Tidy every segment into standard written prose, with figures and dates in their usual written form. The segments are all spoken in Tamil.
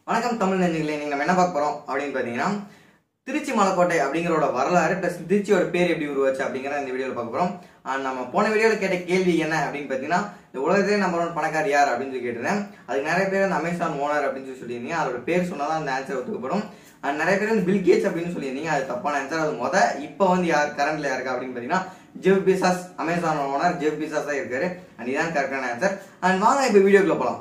வணக்கம் தமிழ் நெஞ்சங்களே, நீங்க நம்ம என்ன பார்க்க போறோம் அப்படின்னு பாத்தீங்கன்னா திருச்சி மலைக்கோட்டை அப்படிங்கறோட வரலாறு பிளஸ் திருச்சியோட பேர் எப்படி உருவாச்சு அப்படிங்கறத இந்த வீடியோல பார்க்க போறோம். நம்ம போன வீடியோல கேட்ட கேள்வி என்ன அப்படின்னு பாத்தீங்கன்னா, இந்த உலகத்திலே நம்பர் 1 பணக்கார் யார் அப்படின்னு சொல்லி கேட்டிருந்தேன். அதுக்கு நிறைய பேர் அந்த அமேசான் ஓனர் அப்படின்னு சொல்லியிருந்தீங்க. அதோட பேர் சொன்னாதான் அந்த ஆன்சர் ஒத்துக்கப்படும். நிறைய பேர் வந்து பில் கேட்ஸ் அப்படின்னு சொல்லியிருந்தீங்க. அது தப்பான ஆன்சர். அது இப்போ வந்து யார் கரண்ட்ல யாருக்கா அப்படின்னு பாத்தீங்கன்னா Jeff Bezos, Amazon owner Jeff Bezos தான் இருக்காரு. இதுதான் கரெக்டான ஆன்சர். வாங்க இப்ப வீடியோக்குள்ள போலாம்.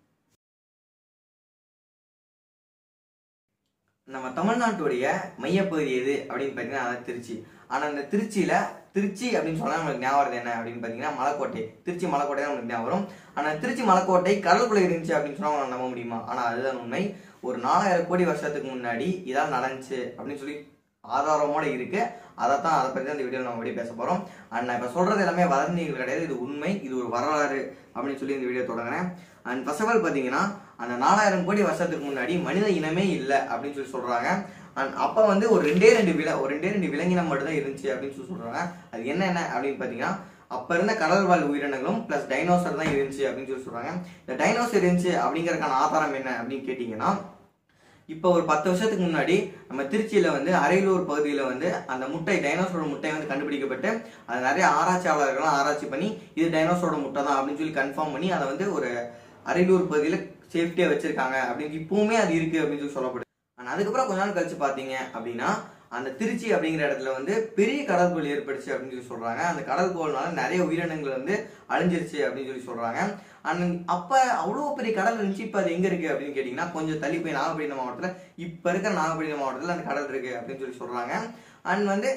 நம்ம தமிழ்நாட்டுடைய மையப்பகுதி எது அப்படின்னு பாத்தீங்கன்னா திருச்சி. ஆனா இந்த திருச்சி அப்படின்னு சொன்னா நம்மளுக்கு ஞாபகம் என்ன அப்படின்னு பாத்தீங்கன்னா மலைக்கோட்டை. திருச்சி மலைக்கோட்டை தான் நம்மளுக்கு ஞாபகம் வரும். ஆனா திருச்சி மலைக்கோட்டை கடலுக்குள்ள இருந்துச்சு அப்படின்னு சொன்னா நம்ப முடியுமா? ஆனா அதுதான் உண்மை. ஒரு 4000 கோடி வருஷத்துக்கு முன்னாடி இதான் நடந்துச்சு அப்படின்னு சொல்லி ஆதாரமோட இருக்கு. அதை பத்தி தான் இந்த வீடியோல நம்ம எப்படி பேச போறோம். நான் இப்ப சொல்றது எல்லாமே வதந்திகள் கிடையாது, இது உண்மை, இது ஒரு வரலாறு அப்படின்னு சொல்லி இந்த வீடியோ தொடங்குறேன். அண்ட் ஃபர்ஸ்ட் ஆஃப் ஆல் பாத்தீங்கன்னா அந்த 4000 கோடி வருஷத்துக்கு முன்னாடி மனித இனமே இல்லை அப்படின்னு சொல்லி சொல்றாங்க. அண்ட் அப்ப வந்து ஒரு ரெண்டே ரெண்டு விலங்கினம் மட்டும் தான் இருந்துச்சு அப்படின்னு சொல்லி சொல்றாங்க. அது என்ன அப்படின்னு பாத்தீங்கன்னா அப்ப இருந்த கடல் வாழ் உயிரினங்களும் பிளஸ் டைனோசர் தான் இருந்துச்சு அப்படின்னு சொல்லி சொல்றாங்க. இந்த டைனோசர் இருந்துச்சு அப்படிங்கறதுக்கான ஆதாரம் என்ன அப்படின்னு கேட்டீங்கன்னா, இப்போ ஒரு 10 வருஷத்துக்கு முன்னாடி நம்ம திருச்சியில வந்து அரியலூர் பகுதியில வந்து அந்த முட்டை டைனோசரோட முட்டை வந்து கண்டுபிடிக்கப்பட்டு அதை நிறைய ஆராய்ச்சியாளர்கள்லாம் ஆராய்ச்சி பண்ணி இது டைனோசரோட முட்டை தான் அப்படின்னு சொல்லி கன்ஃபார்ம் பண்ணி அதை வந்து ஒரு அரியலூர் பகுதியில சேஃப்டியா வச்சிருக்காங்க அப்படின்னு இப்பவுமே அது இருக்கு அப்படின்னு சொல்லி சொல்லப்படுது. ஆனா அதுக்கப்புறம் கொஞ்ச நாள் கழிச்சு பாத்தீங்க அப்படின்னா அந்த திருச்சி அப்படிங்கிற இடத்துல வந்து பெரிய கடற்கோள் ஏற்படுச்சு அப்படின்னு சொல்லி சொல்றாங்க. அந்த கடற்கோள்னால நிறைய உயிரினங்கள் வந்து அழிஞ்சிருச்சு அப்படின்னு சொல்லி சொல்றாங்க. அப்ப அவ்வளவு பெரிய கடல் இருந்துச்சு. இப்ப அது எங்க இருக்கு அப்படின்னு கேட்டீங்கன்னா கொஞ்சம் தள்ளி போய் நாகப்பட்டினம் மாவட்டத்துல இப்ப இருக்கிற நாகப்பட்டினம் மாவட்டத்துல அந்த கடல் இருக்கு அப்படின்னு சொல்லி சொல்றாங்க. அண்ட் வந்து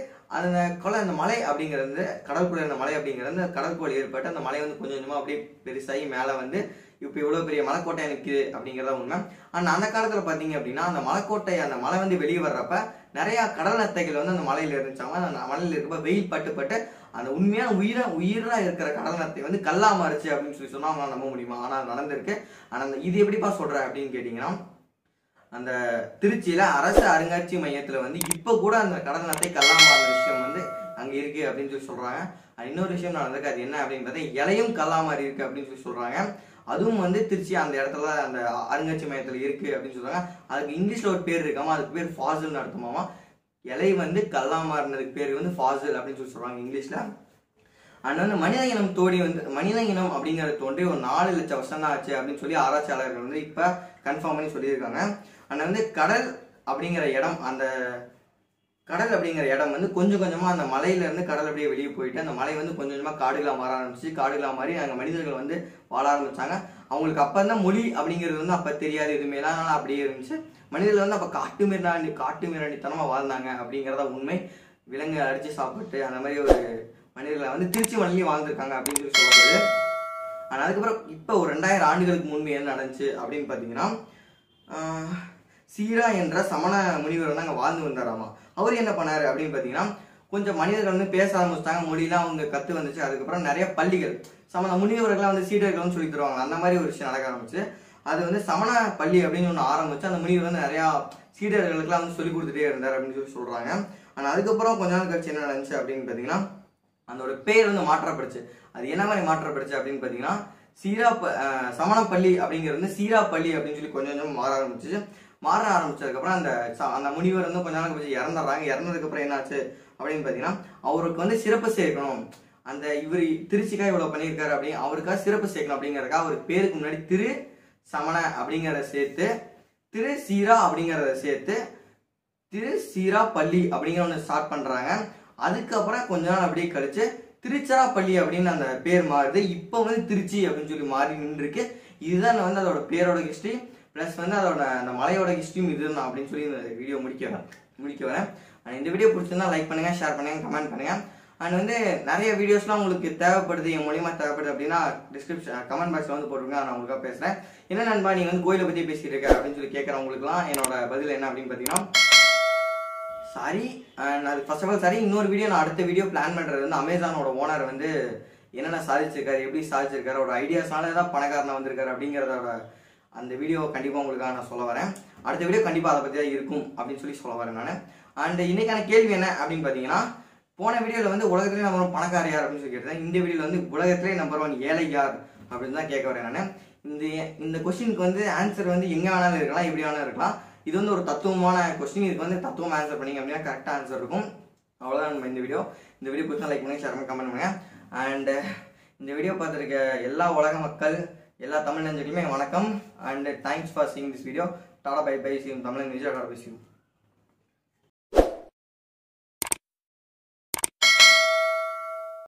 அந்த மலை அப்படிங்கிறது கடற்குள்ள இருந்த மலை அப்படிங்கிறது கடற்கோள் ஏற்பட்டு அந்த மலை வந்து கொஞ்சம் கொஞ்சமா அப்படியே பெருசாகி மேல வந்து இப்ப இவ்வளவு பெரிய மலைக்கோட்டை நிக்குது அப்படிங்கறத உண்மை. அந்த காலத்துல பாத்தீங்க அப்படின்னா அந்த மலை வந்து வெளியே வர்றப்ப நிறைய கடல் நத்தைகள் வந்து அந்த மலையில இருந்துச்சாங்க. அந்த மலையில இருக்கப்ப வெயில் பட்டு அந்த உண்மையான உயிரா இருக்கிற கடல் நத்தை வந்து கல்லா மாறுச்சு அப்படின்னு சொல்லி சொன்னா அவங்களால நம்ப முடியுமா? ஆனா நடந்திருக்கு. ஆனா இது எப்படிப்பா சொல்ற அப்படின்னு கேட்டீங்கன்னா, அந்த திருச்சியில அரசு அருங்காட்சியக மையத்துல வந்து இப்ப கூட அந்த கடல் நத்தை கல்லா மாறின விஷயம் வந்து அங்க இருக்கு அப்படின்னு சொல்லி சொல்றாங்க. இன்னொரு விஷயம் நடந்திருக்கு. அது என்ன அப்படின்னு பார்த்தா இலையும் கல்லா மாறி இருக்கு அப்படின்னு சொல்லி சொல்றாங்க. அதுவும் வந்து திருச்சி அந்த இடத்துல அந்த அருங்காட்சியக மையத்துல இருக்கு அப்படின்னு சொல்றாங்க. அதுக்கு இங்கிலீஷ்ல ஒரு பேர் இருக்காமா, அதுக்கு பேர் ஃபாசில் அர்த்தமாமா. இலை வந்து கல்லா மாறினதுக்கு பேர் வந்து ஃபாசில் அப்படின்னு சொல்லி சொல்றாங்க இங்கிலீஷ்ல. அண்ட் வந்து மனித இனம் அப்படிங்கறது தோன்றி ஒரு 4 லட்சம் வருஷம் தான் ஆச்சு அப்படின்னு சொல்லி ஆராய்ச்சியாளர்கள் வந்து இப்ப கன்ஃபார்ம் பண்ணி சொல்லியிருக்காங்க. அண்ட் வந்து கடல் அப்படிங்கிற இடம் வந்து கொஞ்சம் கொஞ்சமா அந்த மலையில இருந்து கடல் அப்படியே வெளியே போயிட்டு அந்த மலை வந்து கொஞ்சம் கொஞ்சமா காடுகளா மாற ஆரம்பிச்சு. காடுகளா மாறி அங்க மனிதர்கள் வந்து வாழ ஆரம்பிச்சாங்க. அவங்களுக்கு அப்ப தான் மொழி அப்படிங்கிறது வந்து அப்ப தெரியாது, எதுவுமேலாம் அப்படியே இருந்துச்சு. மனிதர்கள் வந்து அப்ப காட்டு மிராண்டித்தனமா வாழ்ந்தாங்க அப்படிங்கறத உண்மை. விலங்கு அடிச்சு சாப்பிட்டு அந்த மாதிரி ஒரு மனிதர்களை வந்து திருச்சி மலையிலேயே வாழ்ந்திருக்காங்க அப்படின்னு சொல்லி சொல்லப்படுது. ஆனா அதுக்கப்புறம் இப்ப ஒரு 2000 ஆண்டுகளுக்கு முன்பு என்ன நடந்துச்சு அப்படின்னு பாத்தீங்கன்னா, சீரா என்ற சமண முனிவர் வந்து அங்க வாழ்ந்து வந்தாராமா. அவர் என்ன பண்ணாரு அப்படின்னு பாத்தீங்கன்னா, கொஞ்சம் மனிதர்கள் வந்து பேச ஆரம்பிச்சிட்டாங்க, மொழியெல்லாம் அவங்க கத்து வந்துச்சு. அதுக்கப்புறம் நிறைய பள்ளிகள் சமண முனிவர்கள்லாம் வந்து சீடர்கள் சொல்லி தருவாங்க. அந்த மாதிரி ஒரு விஷயம் நடக்க ஆரம்பிச்சு. அது வந்து சமண பள்ளி அப்படின்னு ஒண்ணு ஆரம்பிச்சு அந்த முனிவர் வந்து நிறைய சீடர்களுக்கெல்லாம் வந்து சொல்லி கொடுத்துட்டே இருந்தார் அப்படின்னு சொல்லி சொல்றாங்க. ஆனா அதுக்கப்புறம் கொஞ்ச நாள் கழிச்சு என்ன நடந்துச்சு அப்படின்னு பாத்தீங்கன்னா, அதோட பேர் வந்து மாற்றப்படுச்சு. அது என்ன மாதிரி மாற்றப்படுச்சு அப்படின்னு பாத்தீங்கன்னா, சமண பள்ளி அப்படிங்கிறது சீரா பள்ளி அப்படின்னு சொல்லி கொஞ்சம் கொஞ்சம் மாற ஆரம்பிச்சதுக்கு அப்புறம் அந்த முனிவர் வந்து கொஞ்ச நாள் கழிச்சு இறந்துடுறாங்க. இறந்ததுக்கு அப்புறம் என்னாச்சு அப்படின்னு பாத்தீங்கன்னா, அவருக்கு வந்து சிறப்பு சேர்க்கணும், அந்த இவர் திருச்சிக்காக இவ்வளவு பண்ணியிருக்காரு அப்படின்னு அவருக்காக சிறப்பு சேர்க்கணும் அப்படிங்கறதுக்காக அவருக்கு பேருக்கு முன்னாடி திரு சமண அப்படிங்கறத சேர்த்து திரு சீரா அப்படிங்கறத சேர்த்து திரு சீரா பள்ளி அப்படிங்கிற ஒண்ணு ஸ்டார்ட் பண்றாங்க. அதுக்கப்புறம் கொஞ்ச நாள் அப்படியே கழிச்சு திருச்சிராப்பள்ளி அப்படின்னு அந்த பேர் மாறுது. இப்ப வந்து திருச்சி அப்படின்னு சொல்லி மாறி நின்றுருக்கு. இதுதான் வந்து அதோட பேரோட ஹிஸ்டரி பிளஸ் வந்து அதோட அந்த மலையோட ஹிஸ்டரியும் இதுதான் அப்படின்னு சொல்லி இந்த வீடியோ முடிக்க வரேன். இந்த வீடியோ பிடிச்சிருந்தா லைக் பண்ணுங்க, ஷேர் பண்ணுங்க, கமெண்ட் பண்ணுங்க. அண்ட் வந்து நிறைய வீடியோஸ்லாம் உங்களுக்கு தேவைப்படுது, என் மூலியமா தேவைப்படுது அப்படின்னா கமெண்ட் பாக்ஸ்ல வந்து போட்டுருங்க. நான் உங்களுக்காக பேசுறேன். என்ன நண்பா நீங்க வந்து கோயிலை பத்தி பேசிட்டு இருக்க அப்படின்னு சொல்லி கேட்கறவங்களுக்குலாம் என்னோட பதில் என்ன அப்படின்னு பாத்தீங்கன்னா, சாரி. அது ஃபர்ஸ்ட் ஆஃப் ஆல் சாரி. இன்னொரு வீடியோ நான் அடுத்த வீடியோ பிளான் பண்றது வந்து அமேசானோட ஓனர் வந்து என்னென்ன சாதிச்சிருக்காரு, எப்படி சாதிச்சிருக்காரு, ஒரு ஐடியாஸ்னால தான் பணக்காரனா வந்திருக்காரு அப்படிங்கறதோட அந்த வீடியோ கண்டிப்பா உங்களுக்காக நான் சொல்ல வரேன். அடுத்த வீடியோ கண்டிப்பா அதை பத்தி தான் இருக்கும் அப்படின்னு சொல்லி சொல்ல வரேன் நான். அண்ட் இன்னைக்கான கேள்வி என்ன அப்படின்னு பாத்தீங்கன்னா, போன வீடியோல வந்து உலகத்திலே நம்பர் 1 பணக்கார யார் அப்படின்னு சொல்லி கேட்டேன். இந்த வீடியோல வந்து உலகத்திலே நம்பர் 1 ஏழை யார் அப்படின்னு தான் கேட்க வரேன் நான். இந்த இந்த கொஸ்டினுக்கு வந்து ஆன்சர் வந்து எங்கே வேணாலும் இருக்கலாம், எப்படி வேணாலும் இருக்கலாம். இது வந்து ஒரு தத்துவமான கொஸ்டின். இதுக்கு வந்து தத்துவம் ஆன்சர் பண்ணிங்க அப்படின்னா கரெக்டாக ஆன்சர் இருக்கும். அவ்வளோதான் நம்ம இந்த வீடியோ பிடிச்சா லைக் பண்ணி ஷேர் பண்ணி கமெண்ட் பண்ணுங்க. அண்ட் இந்த வீடியோ பார்த்துருக்க எல்லா உலக மக்கள், எல்லா தமிழ் நெஞ்சக்குமே வணக்கம். And thanks for seeing this video. Tata bye bye. Tamil நெஞ்சா டாடா பை.